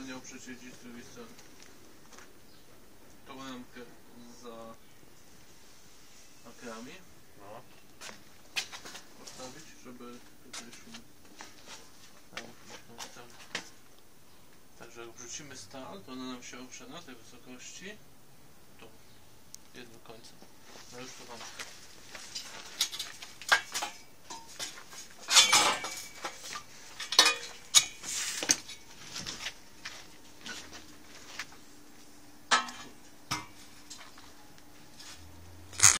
zapomniał przyczynić z drugiej strony. Tą ramkę za akrami. No. Postawić, żeby tutaj szum. Także jak wrzucimy stal, to ona nam się oprze na tej wysokości. Tu. Jednym końcem. No już to mam.